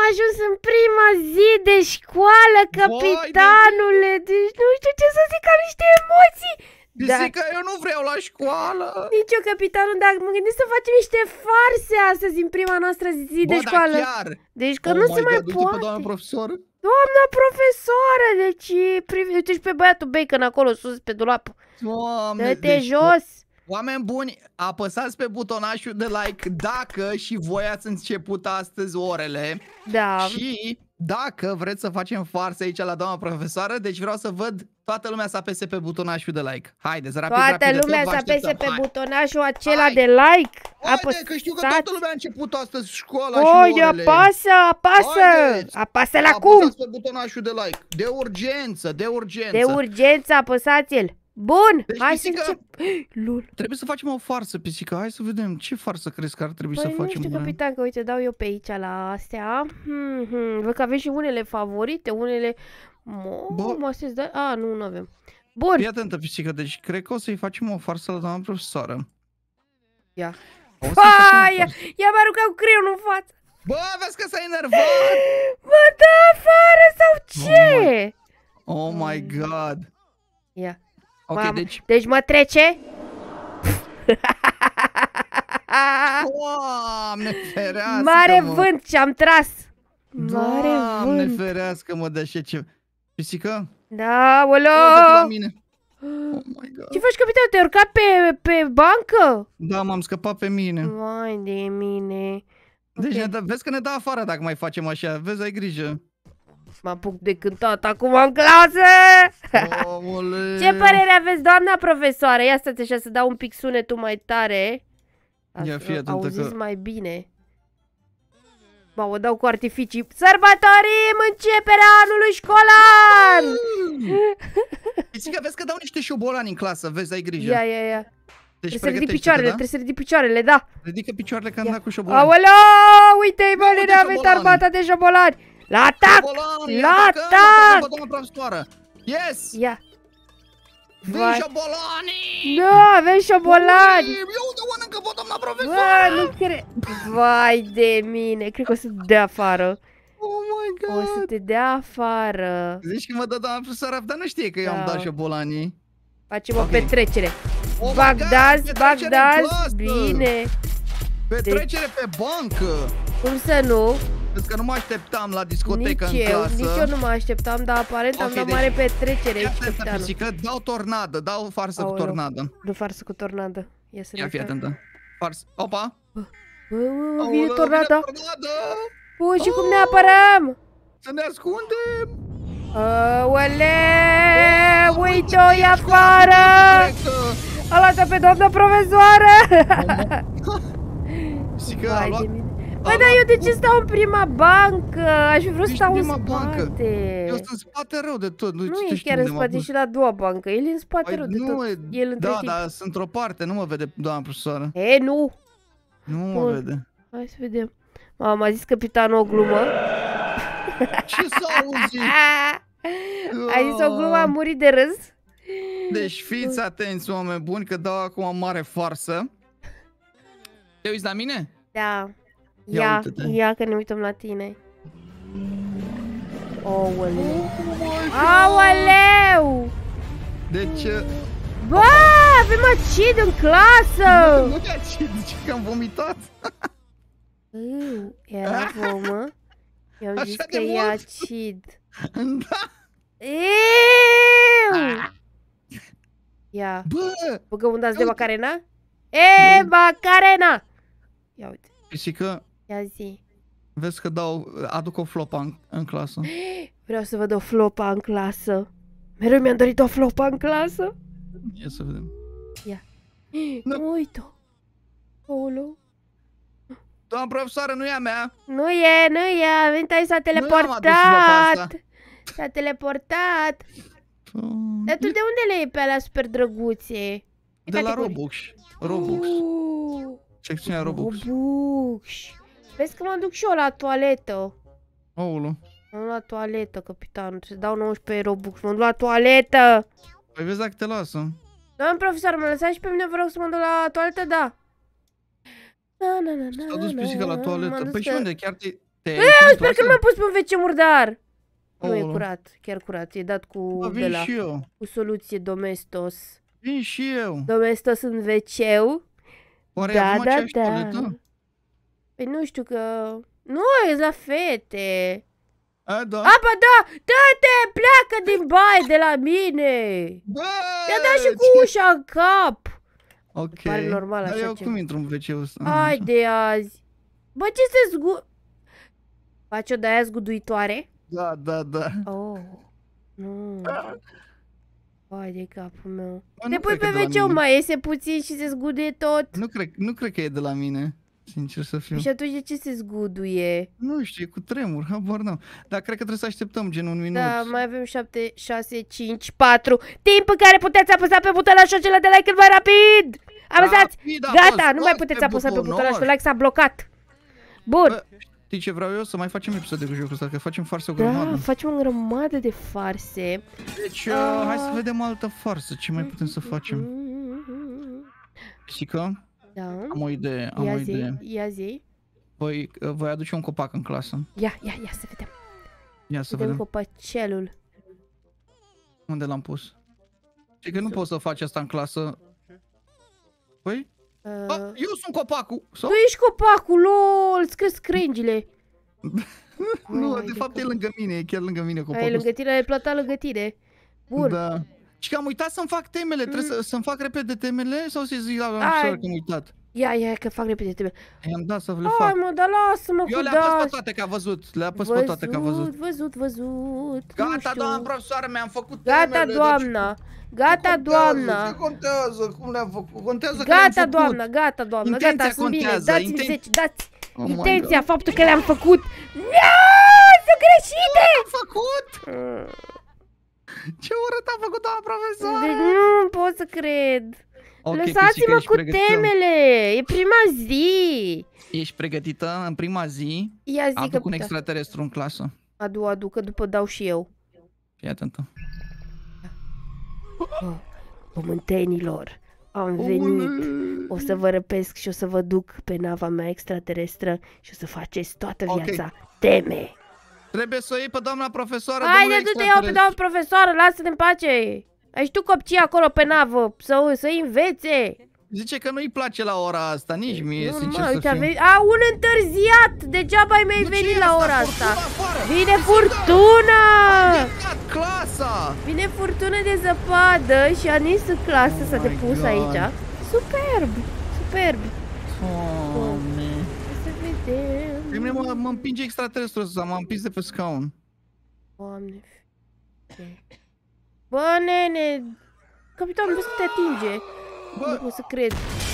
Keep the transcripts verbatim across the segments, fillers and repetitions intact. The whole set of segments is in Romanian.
ajuns în prima zi de școală, capitanule. Deci nu știu ce să zic, am niște emoții. Pisica, da. Eu nu vreau la școală. Nici eu, capitanul, dar mă gândesc să facem niște farse astăzi în prima noastră zi Bă, de școală. Da, chiar. Deci că oh nu se mai God, poate. Pe doamna profesoară. Doamna profesoară, deci uite și pe băiatul Bacon acolo sus pe dulap. Doamne, dă-te deci, jos. Oameni buni, apăsați pe butonașul de like dacă și voi ați început astăzi orele. Da. Și dacă vreți să facem farsă aici la doamna profesoară, deci vreau să văd toată lumea să apese pe butonașul de like. Haideți, rapid, toată rapid, lumea tot, să apese pe Hai. butonașul acela Hai. de like. Haide, că știu că toată lumea a început astăzi școala Haide, și orele. apasă, apasă. Haideți. Apasă la cum? Apăsați pe butonașul de like. De urgență, de urgență. De urgență, apăsați-l. Bun, deci, hai pisica, să încep. Lul. Trebuie să facem o farsă, pisica. Hai să vedem ce farsă crezi că ar trebui Păi să nu facem. știu, capitan, că uite, dau eu pe aici la astea. Hmm, hmm. Văd că avem și unele favorite, unele... Mă, mă să da... A, nu, nu avem. Bun. Fii atentă, pisica, deci cred că o să-i facem o farsă la doamna profesoară. Ia. Hai, ia, ia m-a aruncat cu creionul în față. Bă, vezi că s-a enervat? Mă dă afară sau ce? Oh my, oh my God. Ia. Ok, Mamă. deci... Deci mă trece? Doamne ferească, mare mă. vânt și am tras. Mare Doamne vânt. ferească, mă, de așa ce... Pisică? Da, olo. La mine. Oh my God. Ce faci, capitan? Te-ai urcat pe, pe bancă? Da, m-am scăpat pe mine. Vai de mine. Deci Okay. ne dă, vezi că ne dă afară dacă mai facem așa. Vezi, ai grijă. Mă apuc de cântat acum în clasă. Omule. Ce părere aveți, doamna profesoară? Ia stați așa să dau un pic sunetul mai tare. Ia fii atentă auziți că... mai bine. Mă, o dau cu artificii. Sărbătorim începerea anului școlar! Pisica, vezi că dau niște șobolani în clasă. Vezi, ai grijă. Ia, ia, ia. Deci Trebuie să ridic pregătește-te, picioarele, da? trebuie să ridic picioarele, da. Ridică picioarele că am dat cu șobolani. Aoleo, uite-i, bă, Uite ne avem șobolani. armata de șobolani. La atac! Șobolani, La atacăm, atac! atacăm pe doamna profesoară. Yes! Ia. Vin Vai. șobolanii! Da, avem șobolani. Eu de mănâncă pe doamna Bă, profesoară! nu cred. Vai de mine, cred că o să te dea afară. Oh my God! O să te dea afară. Zici că mă dă doamna profesoară, dar nu știe că eu am Da. dat șobolanii. Facem o Ok. petrecere. Oh my Bagdaz, God, petrecere în Bagdaz, clasă! bine. Petrecere pe bancă! Cum să nu? Vezi că nu mă așteptam la discotecă Nici în eu, clasă. nici eu nu mă așteptam, dar aparent Ok, am dat deci- mare petrecere Ia aici, atentă, capitanul. pisică, dau tornadă, dau farsă cu Aoleu. tornadă. Nu farsă cu tornadă. Ia să Ia ne fii uităm. atentă. Farsă. Opa! Bă, bă, bă, Aoleu, vine vine tornada. tornadă! Bă, și cum Oh! ne apărăm? Să ne ascundem! Aoleu, uite-o-i afară! A luat-o pe doamna profesoară! Pisică, a Vai luat... de mine. Băi, dar eu de ce stau în prima bancă? Aș fi vrut să Ești stau în prima bancă. spate. Eu sunt în spate rău de tot. Nu știu e știu chiar în unde mă spate pun. și la a doua bancă. El e în spate Păi rău de nu, tot. e- El între da, timp. dar sunt într-o parte, nu mă vede doamna profesoară. E, nu. Nu mă Bun. vede. Hai să vedem. Mama, a zis capitanul o glumă. Ce s-a auzit? Ai zis o glumă, am murit de râs. Deci fiți atenți, oameni buni, că dau acum o mare farsă. Te uiți la mine? Da. Ia Ia, uite-te. ia că ne uităm la tine. Aoleu. Oh Aoleu! Deci... Bă, avem acid în clasă! Nu te acid, zice că am vomitat. Iu, era vomă? I-am Așa zis de că e mult? acid. Da. Iu! Ia, Bă! băgăm un dans de Uite. Macarena? E, Nu. Macarena! Ia uite, Pisică, ia zi. vezi că dau, aduc o flopă în, în clasă. Vreau să văd o flopa în clasă. Mereu mi-am dorit o flopa în clasă. Ia să vedem. Nu uit-o. Aoleu. Doamna profesoară, nu e a mea. Nu e, nu e, a venit aici, s-a am adus flopa teleportat. asta. S-a teleportat. Dar tu de unde le iei pe alea super drăguțe? E De la categorie. Robux. Robux. Uh, Secțiunea Robux. Robux. Vezi că mă duc și eu la toaletă. Oulu. Mă duc la toaletă, capitanul. Trebuie să dau nouăsprezece Robux. Mă duc la toaletă. Păi vezi dacă te lasă. Doamne profesor, mă lăsați și pe mine, vă rog să mă duc la toaletă? Da. Na, na, na, na, S-a dus pisica la na, m-am toaletă. dus Păi și că- unde? Chiar te- Eu sper că nu m-am pus pe un ve ce murdar. Nu e Oh. curat, chiar curat. E dat cu Bă, de vin la, și eu. cu soluție Domestos. Vin și eu. Domestos în ve ce-ul. Oare Da, avem da, aceeași da. toaletă? Păi nu știu că... Nu, e la fete. A, da. Apa, da! Dă-te! Pleacă din baie de la mine! Bă, Mi-a dat și cu ce- ușa în cap! Ok. pare normal Dar așa eu ceva. cum intru în ve ce-ul ăsta? Hai de azi! Bă, ce se zgu... Faci o de-aia zguduitoare? Da, da, da. Oh, nu. Hai de capul meu. Bă, Te nu pui cred pe că de la ve ce-ul, mine. mai iese puțin și se zguduie tot. Nu cred, nu cred că e de la mine. Sincer să fiu. Și atunci de ce se zguduie? Nu știu, e cu tremur, habar n-am. Dar cred că trebuie să așteptăm gen un minut. Da, mai avem șapte, șase, cinci, patru. Timp în care puteți apăsa pe butonul acela de like cât mai rapid! Apăsați! Rapid, Gata, apăs nu mai toți puteți pe apăsa pe buton, butonul or. de like, s-a blocat. Bun. Bă, știi ce vreau eu? Să mai facem episoade cu jocul ăsta, că facem farsă o grămadă. Da, facem o grămadă de farse. Deci, uh, Ah. hai să vedem altă farsă. Ce mai putem să facem? Pisică, Da. am o idee, am Ia o zi, idee. ia zi. Voi, uh, voi aduce un copac în clasă. Ia, ia, ia să vedem. Ia să Vedem vedem. copacelul. Unde l-am pus? Știi că nu poți să faci asta în clasă. Păi? Uh, A, eu sunt copacul! Sau? tu ești copacul, lol, îți cresc crengile. Nu, Vai de de fapt e cap. lângă mine, e chiar lângă mine copacul. Ai lângă tine, ai plătat lângă tine. Bun. Da. Și că am uitat să-mi fac temele, trebuie să, să-mi fac repede temele sau să zic la Ai. profesor că am uitat? Ia, ia, că fac repede teme. I-am dat să le Hai fac. mă, dar lasă-mă Eu cu le-am pus pe dash. toate că a văzut, le-am pus pe toate că a văzut. Văzut, văzut, nu Gata, știu. doamna profesoară, mi-am făcut Gata, temele. doamna. Gata, Ce doamna. contează? Cum le-am făcut? Contează că le-am Gata, făcut. doamna, gata, doamna, Intenția gata, sunt bine. contează, Dați-mi inten- zece, dați. Oh my Intenția, God. faptul că le-am făcut. Nu, sunt greșite. Am făcut? Ce urât a făcut doamna profesoară? Deci nu pot să cred. Ok, Lăsați-mă pisică, ești cu pregătită? temele. E prima zi. Ești pregătită în prima zi? Ia zi că... Aduc un extraterestru în clasă. Adu, adu, că după dau și eu. Fii atentă. Oh, pământenilor, am venit. O să vă răpesc și o să vă duc pe nava mea extraterestră și o să faceți toată Ok. viața teme. Trebuie să o iei pe doamna profesoară, Haide, domnule du-te eu pe doamnă profesoară, lasă-te în pace. Ai tu copții acolo pe navă, să, să învețe. Zice că nu-i place la ora asta, nici mie, sincer Normal, să uite, a, fiu. venit, a, un întârziat, degeaba ai mai Nu, venit ce e la asta? ora Furtuna asta. afară! Vine furtuna! Am ieșit clasa! Vine furtună de zăpadă și a nins în clasă, Oh s-a my depus God. aici. Superb, superb. Doamne. Să vedem. Pe mine mă, mă împinge extraterestru ăsta, m-am împins de pe scaun. Doamne. Bă, nene, capitanul, vezi că te atinge. Bă. Nu pot să cred.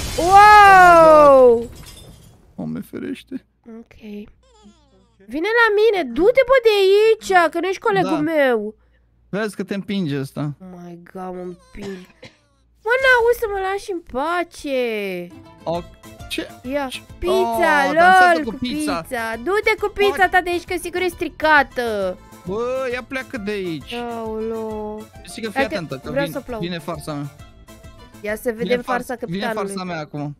Wow! Doamne ferește. Ok. Vine la mine, du-te bă de aici, că nu ești colegul Da. meu. Vezi că te împinge ăsta. Oh my god, mă împing. Mă, n-auzi să mă lași în pace. O, ce? Ia, pizza, Oh, dansează lol, cu cu pizza. pizza. Du-te cu pizza ta de aici, că sigur e stricată. Bă, ia pleacă de aici. Aolo. Zic că fii Hai că atentă, că vreau vin, să aplaud. vine farsa mea. Ia să vedem Vine farsa Vine capitanului. farsa mea acum.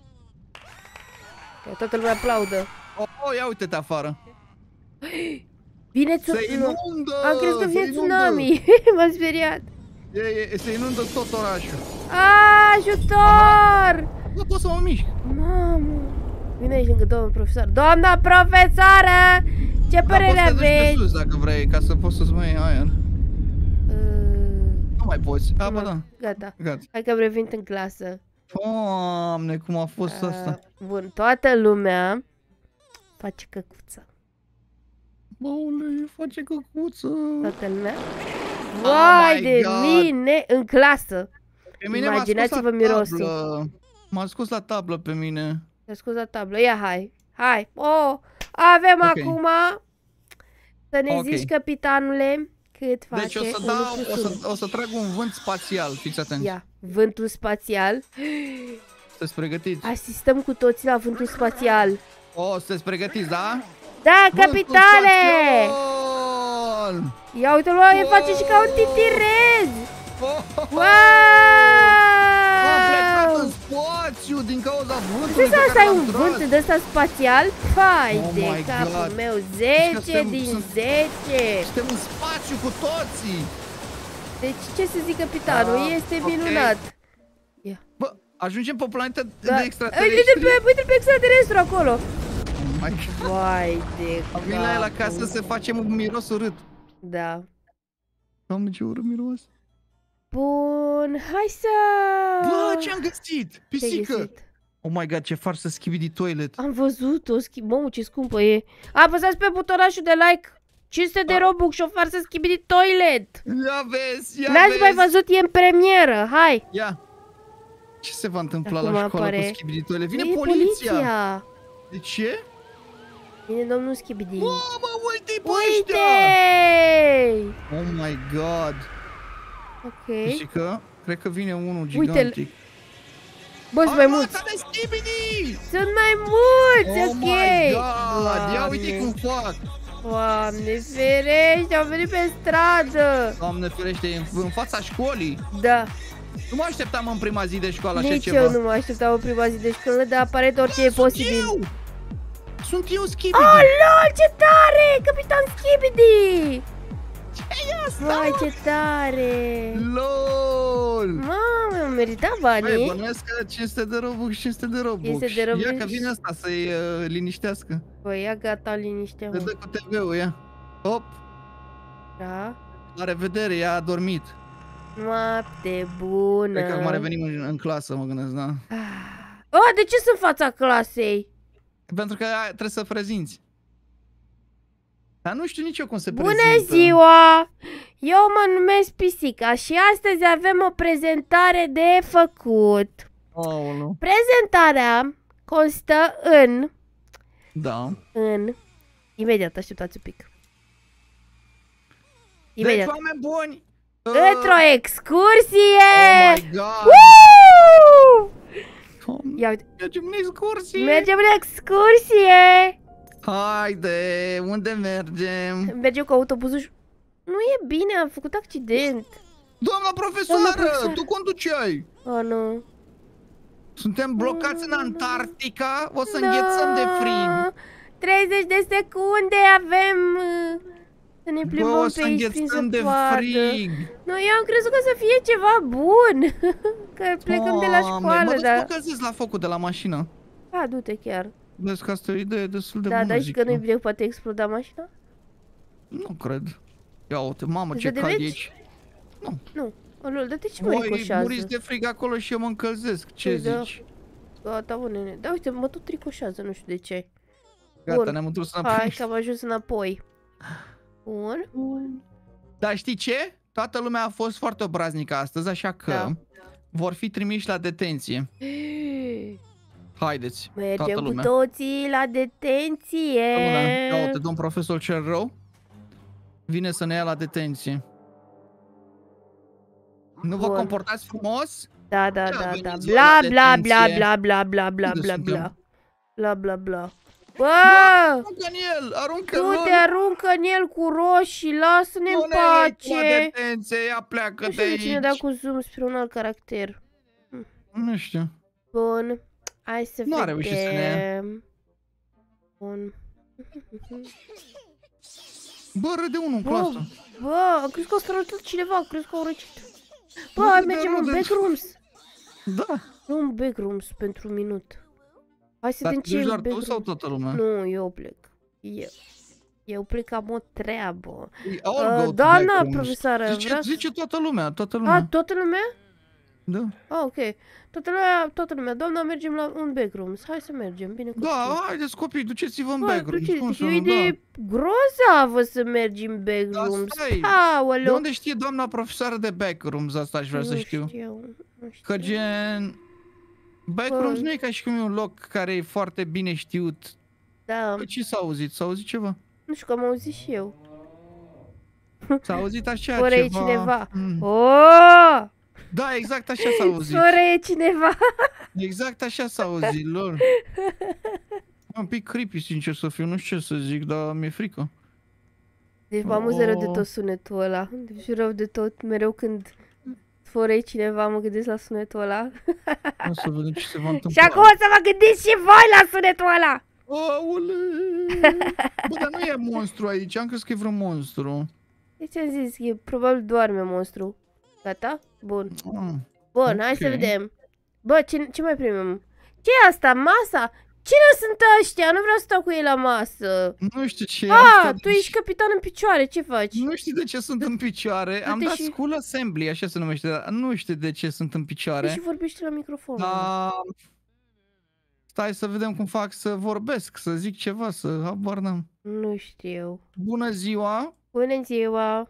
Că toată lumea aplaudă. Oh, oh, ia uite-te afară. Vine Se tsunami. inundă! Am crezut că se vine inundă. tsunami. M-am speriat. E, e, se inundă tot orașul. Ajutor! Nu pot să mă mișc. Mamă. Vine aici lângă doamna profesor. Doamna profesoară! Ce părere Dar poți să te duci pe aveți? sus dacă vrei, ca să poți să-ți mai iei aer. Uh, Nu mai poți. A, bă, nu. da. Gata. Gata. Hai că am revenit în clasă. Doamne, cum a fost asta. Uh, bun, toată lumea face căcuță. Băule, face căcuță. Toată lumea. Oh Vai my de God. mine în clasă. Pe mine m-a scos Imaginați-vă la mirosul. tablă. M-a scos la tablă pe mine. Te scuz la tablă. Ia, hai. Hai. Oh, avem Ok. acum să ne Ok. zici, capitanule, cât face Deci o să un dau, lucru o sul. să, o să trag un vânt spațial, fiți atenți. Ia, vântul spațial. Sunteți pregătiți? Asistăm cu toții la vântul spațial. O, sunteți pregătiți, da? Da, Vântul capitane! spațial! Ia uite-l, bă, el face și ca un titirez! Oh, oh, oh. Wow! Am plecat în spațiu! știu, din cauza vântului Trebuie pe să care ai l-am un tras. vânt de ăsta spațial? Hai Oh de my capul God. meu, Deci zece că suntem- din sunt- zece. Suntem în spațiu cu toții. Deci ce să zic capitanul, Da, este ok. minunat. Bă, ajungem pe o planetă Da. de Uite-te extraterestri. pe, uite pe extraterestru acolo. Oh my God. Vai de Am venit la el capul. acasă să facem un miros urât. Da. Doamne, ce urât miros. Bun, hai să... Bă, ce-am găsit? Ce-ai Pisică. găsit? Oh my God, ce farsă Skibidi Toilet. Am văzut-o, schi... Mamă, ce scumpă e. Apăsați pe butonașul de like. cinci sute de Da. Robux și o farsă Skibidi Toilet. Ia vezi, ia N-ați vezi. mai văzut, e în premieră, hai. Ia. Ce se va întâmpla Acum la școală apare- cu Skibidi Toilet? Vine E poliția. poliția. De ce? Vine domnul Skibidi. Bă, bă, uite-i pe Uite! ăștia! Oh my God. Ok. Pisică, cred că vine unul Uite-l. gigantic. Bă, sunt mai mulți. Armata de Skibidi! Sunt mai mulți, Oh ok. my God! Ia uite Doamne. cum fac! Doamne ferește, au venit pe stradă. Doamne ferește, în, în fața școlii. Da. Nu mă așteptam în prima zi de școală așa Nici ceva. eu nu mă așteptam în prima zi de școală, dar aparent orice e Sunt posibil. eu! Sunt eu, Skibidi! Oh, lol, ce tare! Capitan Skibidi! Ce e asta? Vai, ce tare! LOL! Mamă, am meritat Băi, banii. bănuiesc că cinci sute de Robux, cinci sute de Robux. cinci sute de Robux. Ia că vine asta să-i uh, liniștească. Băi, ia gata, liniște, Te mă. dă cu T V-ul, ia. Hop, Da? la revedere, ea a dormit. Noapte bună. Cred că acum revenim în, în clasă, mă gândesc, da. Oh, de ce sunt în fața clasei? Pentru că aia trebuie să prezinți. Dar nu știu nici eu cum se Bună prezintă. ziua! Eu mă numesc Pisica și astăzi avem o prezentare de făcut. Aoleu. Prezentarea constă în... Da. În... Imediat, așteptați un pic. Deci, Imediat. oameni buni! uh, Într-o excursie! Oh my God! Woo! Doamne, Ia uite, mergem în excursie! mergem în excursie! Haide, unde mergem? Mergem cu autobuzul și... Nu e bine, am făcut accident. Doamna profesoară, Doamna profesoară. tu conduceai! Oh, nu. Suntem blocați în Antarctica, o să înghețăm de frig. treizeci de secunde avem uh, să ne Bă, plimbăm o pe să aici prin înghețăm de zăpadă. frig. Nu, eu am crezut că să fie ceva bun. Că plecăm de la Doamne, școală, mă duc dar... să mă călzesc la focul de la mașină. A, du-te chiar. Vezi că asta e o idee destul de Da, bună, dar și zic că nu-i eu. bine, poate exploda mașina? Nu cred. Ia uite, mamă, Să ce te cald e vezi? aici. Nu. O, lol, dar de ce mă Voi ricoșează? muriți de frig acolo și eu mă încălzesc. Ce Păi da. zici? Gata, bă, nene. Da, uite, mă tot ricoșează, nu știu de ce. Gata, Bun. ne-am întors Hai, înapoi. că am ajuns înapoi. Bun. Dar știi ce? Toată lumea a fost foarte obraznică astăzi, așa că Da. vor fi trimiși la detenție. Haideți, toată Mergem cu lumea. toții la detenție. Bună. Ia uite, domn profesor cel rău vine să ne ia la detenție. Nu vă Bun. comportați frumos? Da, da, Ia, da, veniți da. voi Bla, la bla, bla, detenție. bla, bla, bla, bla, Unde bla, suntem? bla. Bla, bla, bla. Bă! Aruncă în el, aruncă Tu în te aruncă în el cu roșii, lasă-ne în la pace. detenție, ia pleacă Nu de știu de cine dea aici. cu zoom spre un alt caracter. Nu știu. Bun. Hai să Nu a vedem. reușit să ne ia. Bun. Bă, râde unul în Bă, clasă. bă, am crezut că o să rătut cineva, am crezut că au răcit. Bă, Nu hai te mergem în râde. backrooms. Da. Nu în backrooms pentru un minut. Hai să Dar vedem te ce e duci în doar tu sau backrooms. toată lumea? Nu, eu plec. Eu. Eu plec, am o treabă. We all Uh, go to doamna backrooms. profesoară, Zice, vrea- zice toată lumea, toată A, lumea. toată lumea? Da. Ah, ok. Toată lumea, toată lumea. Doamna, mergem la un backrooms. Hai să mergem, bine că Da, știu. haideți copii, duceți-vă în Bă, backrooms. duceți, Cum să e o nu, idee grozavă să mergi în backrooms. stai. De Aoleu. unde știe doamna profesoară de backrooms? Asta aș vrea să Nu știu. știu, nu știu. Că gen... Backrooms Bă. nu e ca și cum e un loc care e foarte bine știut. Da, Păi ce s-a auzit? S-a auzit ceva? nu știu că am auzit și eu. S-a auzit așa Fără ceva... e cineva. Mm. Oh! Da, exact așa s-a auzit. Fără e cineva. Exact așa s-a auzit, lor. E un pic creepy, sincer să fiu, nu știu ce să zic, dar mi-e frică. Deci mă amuză rău de Oh. tot sunetul ăla. Deci rău de tot, mereu când Fără cineva, mă gândesc la sunetul ăla. O să vedem ce se va Și întâmpla. acum o să vă gândiți și voi la sunetul ăla! Aole! Bă, dar nu e monstru aici, am crezut că e vreun monstru. Deci am zis, e probabil doarme monstru. Gata? Bun. Ah, Bun, ok. hai să vedem. Bă, ce, ce mai primim? Ce e asta? Masa? Cine sunt ăștia? Nu vreau să stau cu ei la masă. Nu știu ce e Ah, asta. tu ești capitan în picioare, ce faci? Nu știu de ce sunt în picioare. Am Du-te dat și- School Assembly, așa se numește, dar nu știu de ce sunt în picioare. Și vorbește la microfon. Da. Stai să vedem cum fac să vorbesc, să zic ceva, să habar n-am. Nu știu. Bună ziua! Bună ziua!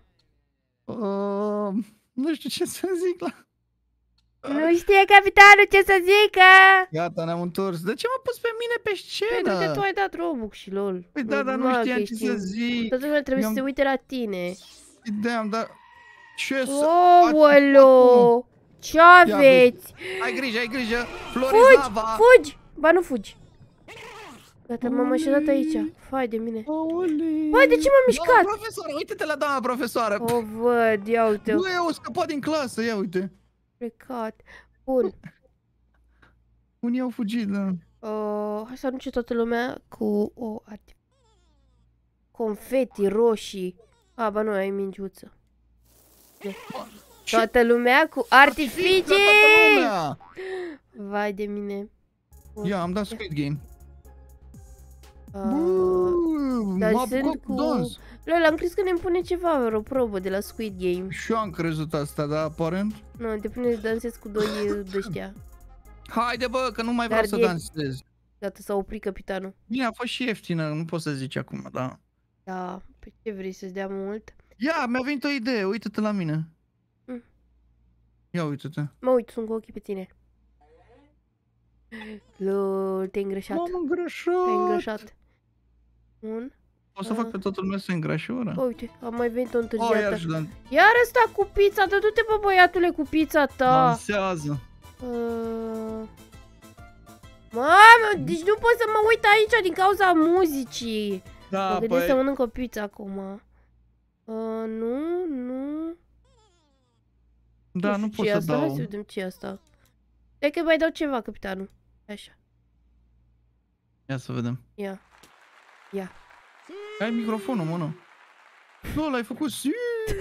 Uh, nu știu ce să zic la... Nu știe capitanul ce să zică! Gata, ne-am întors. De ce m-a pus pe mine pe Pentru că tu scenă? ai dat Robux și lol. Păi da, dar nu Normal știam că ce ești să în- zic. Toată lumea trebuie Eu să am- se uite la tine. Ideam, dar... Ce să... Aoleo! Ce aveți? Ai grijă, ai grijă! Fugi! Florislava! Fugi! Ba nu fugi! Gata, m-am așezat aici. Fai de mine. Aoleu. Băi, de ce m-am mișcat? Doamna profesoară, uite-te la doamna profesoară! O văd, ia uite, Nu, eu scăpat din clasă, ia uite. plecat. Bun. Unii au fugit, da. Uh, hai să anunce toată lumea cu o art- confeti roșii. A, ba nu, ai mingiuță. Ce? Toată lumea cu Toată artificii! lumea! Vai de mine. Ia, am dat Squid Game. Uh, Buu, dar m-a sunt apucat cu cu- dans. Lol, am crezut că ne pune ceva, vreo probă de la Squid Game. Și eu am crezut asta, dar aparent... Nu, te pune să dansezi cu doi de-ăștia. Haide bă, că nu mai vreau să Gardieni. dansez. Gata, s-a oprit capitanul. Bine, a fost și ieftină, nu poți să zici acum, da. Da, pe ce vrei să-ți dea mult? Ia, mi-a venit o idee, uite-te la mine. Mm. Ia uite-te. Mă uit, sunt cu ochii pe tine. Lol, te-ai îngrășat. M-am Te-ai îngrășat. îngrășat. Un. O să fac pe toată lumea să îngrașe ora. Oh, uite, am mai venit o Oh, întârziată. iar și dan- Iar ăsta cu pizza, dă du-te bă băiatule cu pizza ta. dansează. Uh... Mamă, deci nu pot să mă uit aici din cauza muzicii. Da, Mă gândesc păi... să mănânc o pizza acum. Uh, nu, nu. Da, nu știu pot ce e să asta, hai dau. să vedem ce e asta. Hai că mai dau ceva, capitanul. Așa, Ia să vedem. ia. Ia. Ai microfonul, mă, nu? Nu, l-ai făcut si.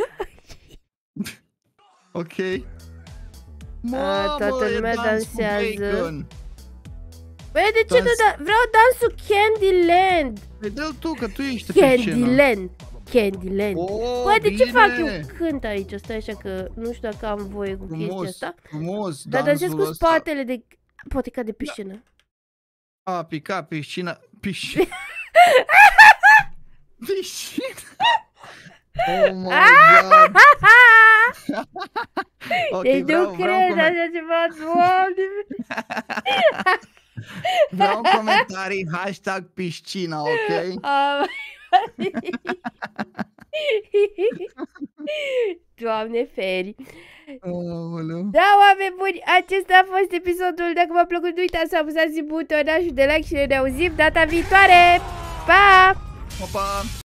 Ok. Mamă, toată e lumea dans cu dansează. bacon. Băi, de ce Dans- nu da? Vreau dansul Candyland. Păi dă-l tu, că tu ești pe scenă. Candyland. Candyland. Oh, Băi, de ce bine. fac eu cânt aici? Stai așa că nu știu dacă am voie cu chestia Frumos, asta. frumos, Dar dansez dansul cu ăsta. spatele de... Poate ca de pe scenă. A picat piscina, piscina. Piscina. Oh my god. Ok, Deci vreau, nu vreau, un cred coment- așa ceva, doamne. vreau comentarii, hashtag piscina, ok? Am- Doamne feri. Aoleu. Da, oameni buni, acesta a fost episodul. Dacă v-a plăcut, nu uitați să apăsați butonul de like și ne auzim data viitoare. Pa! Pa, pa.